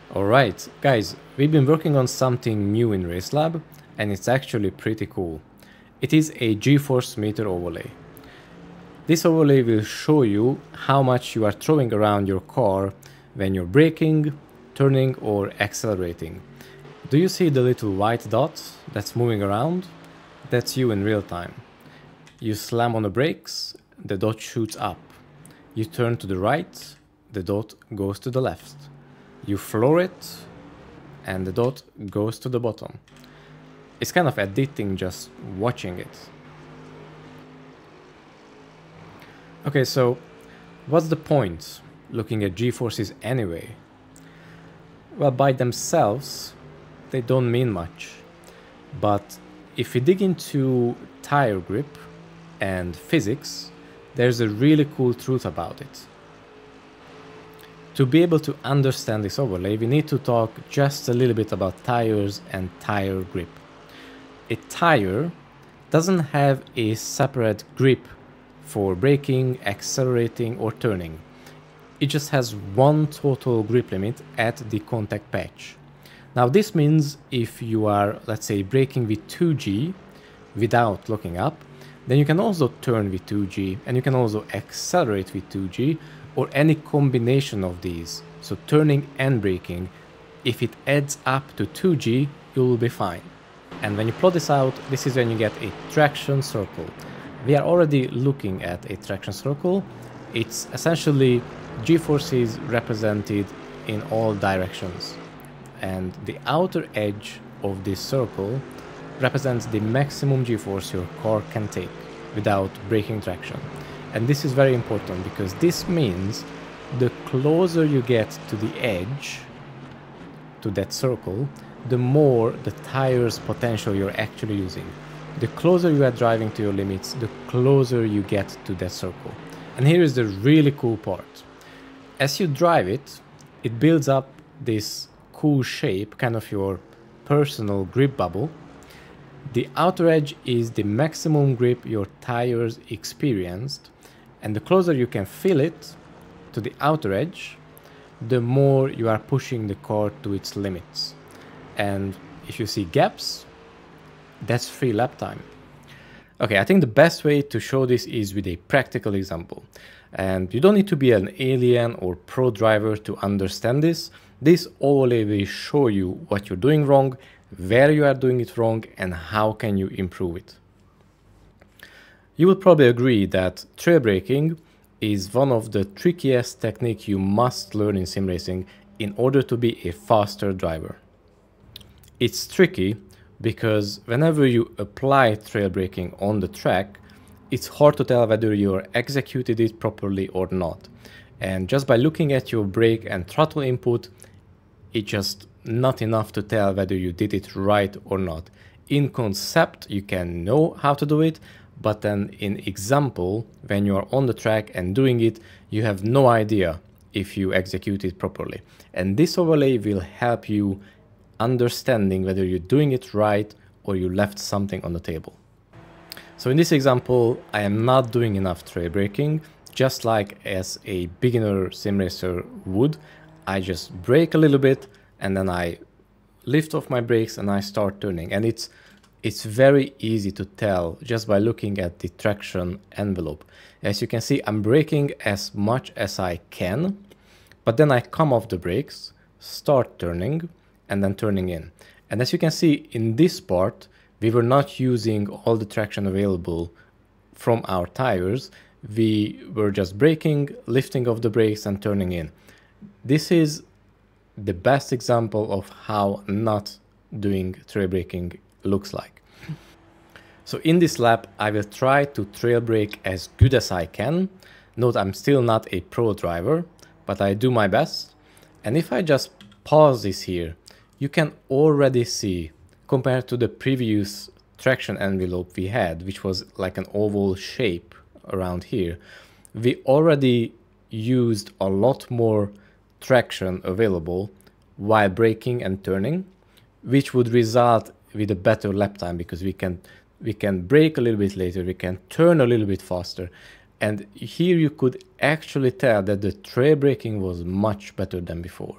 Alright, guys, we've been working on something new in RaceLab, and it's actually pretty cool. It is a G-Force Meter overlay. This overlay will show you how much you are throwing around your car when you're braking, turning or accelerating. Do you see the little white dot that's moving around? That's you in real time. You slam on the brakes, the dot shoots up. You turn to the right, the dot goes to the left. You floor it, and the dot goes to the bottom. It's kind of addicting just watching it. Okay, so what's the point looking at G-forces anyway? Well, by themselves, they don't mean much. But if we dig into tire grip and physics, there's a really cool truth about it. To be able to understand this overlay, we need to talk just a little bit about tires and tire grip. A tire doesn't have a separate grip for braking, accelerating or turning. It just has one total grip limit at the contact patch. Now this means if you are, let's say, braking with 2G without locking up, then you can also turn with 2G and you can also accelerate with 2G or any combination of these. So turning and braking, if it adds up to 2G, you will be fine. And when you plot this out, this is when you get a traction circle. We are already looking at a traction circle. It's essentially G-forces represented in all directions. And the outer edge of this circle represents the maximum G-force your car can take without braking traction. And this is very important because this means the closer you get to the edge, to that circle, the more the tire's potential you're actually using. The closer you are driving to your limits, the closer you get to that circle. And here is the really cool part. As you drive it, it builds up this cool shape, kind of your personal grip bubble. The outer edge is the maximum grip your tires experienced, and the closer you can feel it to the outer edge, the more you are pushing the car to its limits. And if you see gaps, that's free lap time. Okay, I think the best way to show this is with a practical example. And you don't need to be an alien or pro driver to understand this. This overlay will show you what you're doing wrong, where you are doing it wrong, and how can you improve it. You will probably agree that trail braking is one of the trickiest techniques you must learn in sim racing in order to be a faster driver. It's tricky because whenever you apply trail braking on the track, it's hard to tell whether you executed it properly or not. And just by looking at your brake and throttle input, it's just not enough to tell whether you did it right or not. In concept, you can know how to do it, but then in example, when you are on the track and doing it, you have no idea if you execute it properly. And this overlay will help you understanding whether you're doing it right or you left something on the table. So in this example, I am not doing enough trail braking, just like as a beginner sim racer would. I just brake a little bit and then I lift off my brakes and I start turning. And it's very easy to tell just by looking at the traction envelope. As you can see, I'm braking as much as I can, but then I come off the brakes, start turning, and then turning in. And as you can see in this part, we were not using all the traction available from our tires. We were just braking, lifting off the brakes and turning in. This is the best example of how not doing trail braking looks like. So in this lap, I will try to trail brake as good as I can. Note I'm still not a pro driver, but I do my best. And if I just pause this here, you can already see, compared to the previous traction envelope we had, which was like an oval shape around here, we already used a lot more traction available while braking and turning, which would result with a better lap time because we can brake a little bit later, we can turn a little bit faster. And here you could actually tell that the trail braking was much better than before.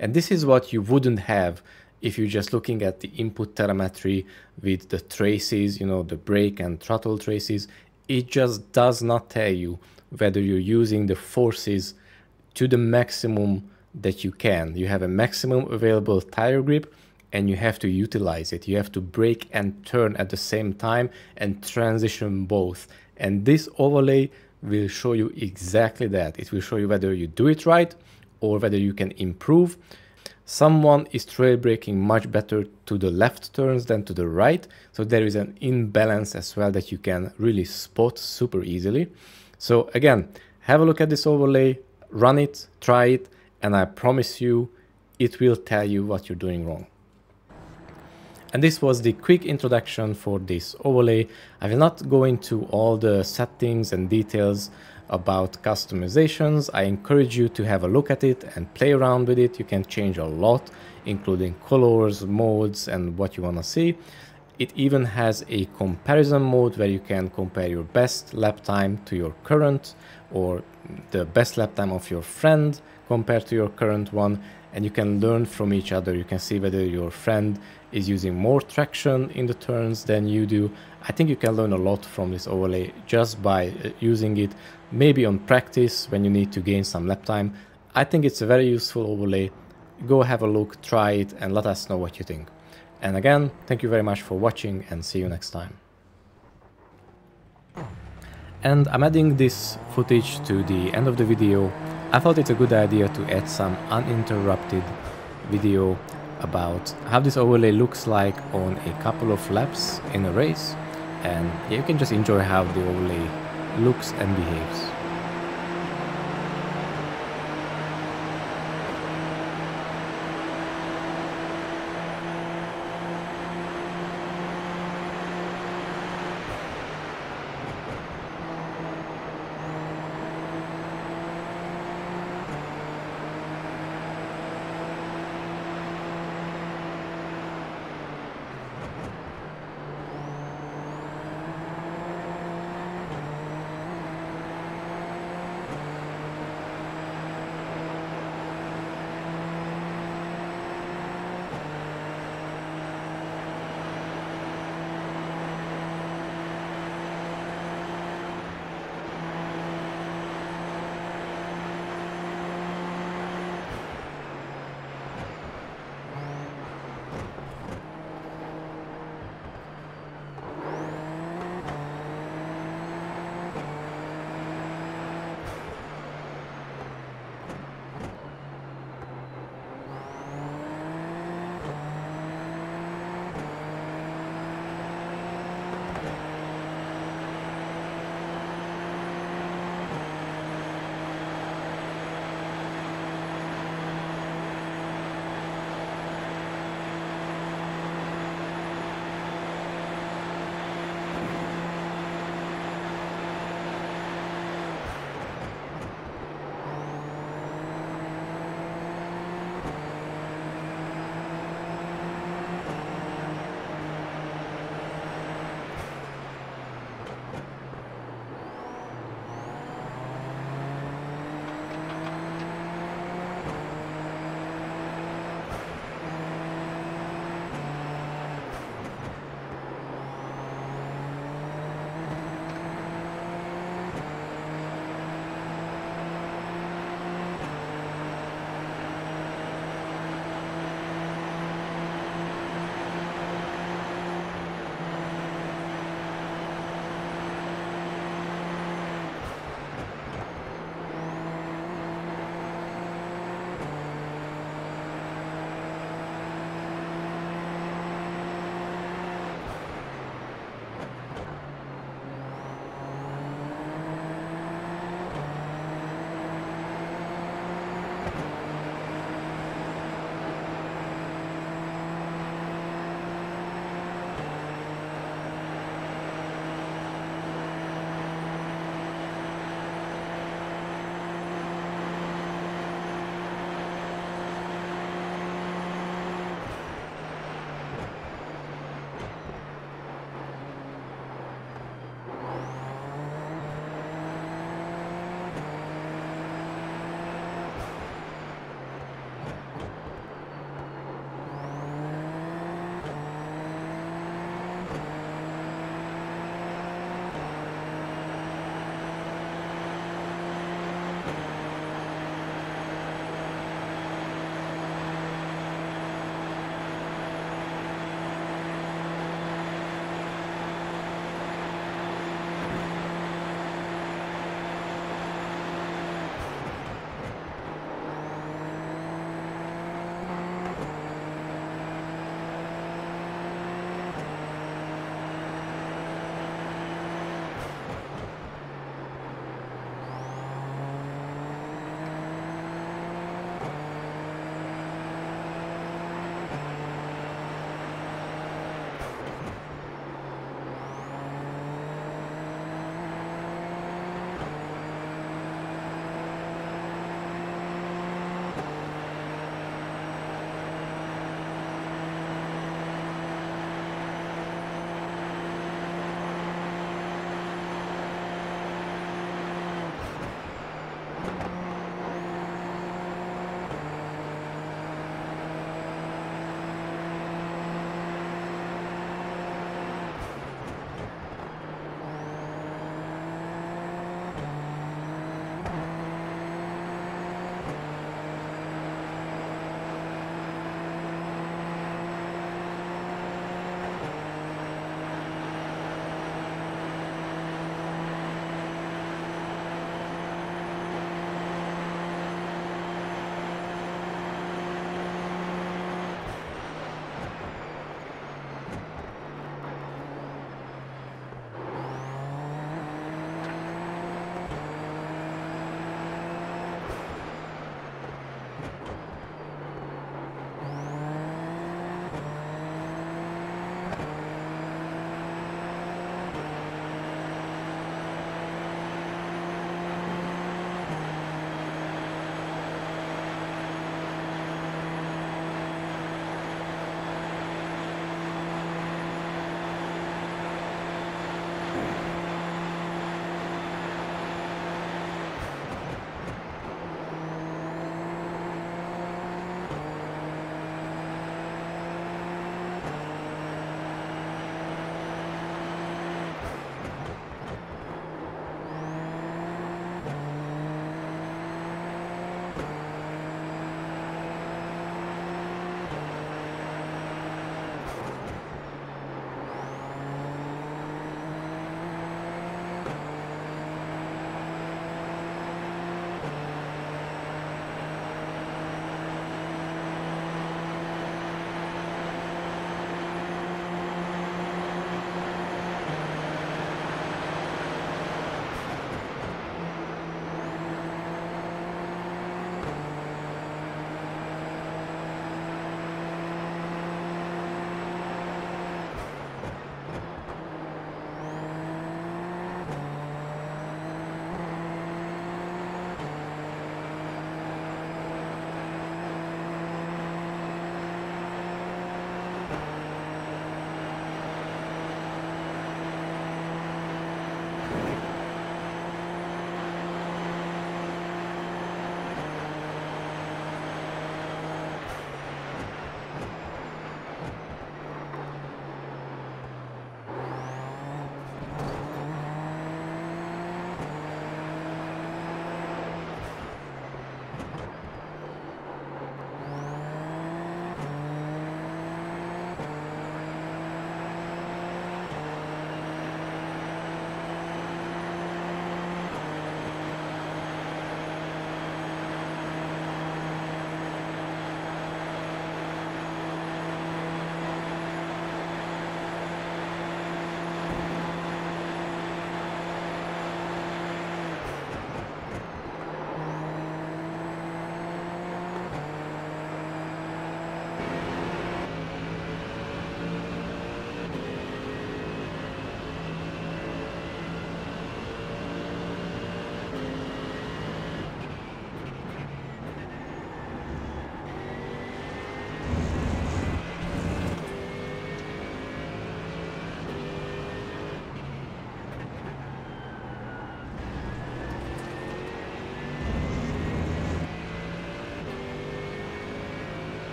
And this is what you wouldn't have if you're just looking at the input telemetry with the traces, you know, the brake and throttle traces. It just does not tell you whether you're using the forces to the maximum that you can. You have a maximum available tire grip and you have to utilize it. You have to brake and turn at the same time and transition both. And this overlay will show you exactly that. It will show you whether you do it right or whether you can improve. Someone is trail braking much better to the left turns than to the right. So there is an imbalance as well that you can really spot super easily. So again, have a look at this overlay, run it, try it, and I promise you, it will tell you what you're doing wrong. And this was the quick introduction for this overlay. I will not go into all the settings and details about customizations. I encourage you to have a look at it and play around with it. You can change a lot, including colors, modes, and what you want to see. It even has a comparison mode where you can compare your best lap time to your current, or the best lap time of your friend compared to your current one, and you can learn from each other. You can see whether your friend is using more traction in the turns than you do. I think you can learn a lot from this overlay just by using it, maybe on practice when you need to gain some lap time. I think it's a very useful overlay. Go have a look, try it, and let us know what you think. And again, thank you very much for watching and see you next time. And I'm adding this footage to the end of the video. I thought it's a good idea to add some uninterrupted video about how this overlay looks like on a couple of laps in a race. And yeah, you can just enjoy how the overlay looks and behaves.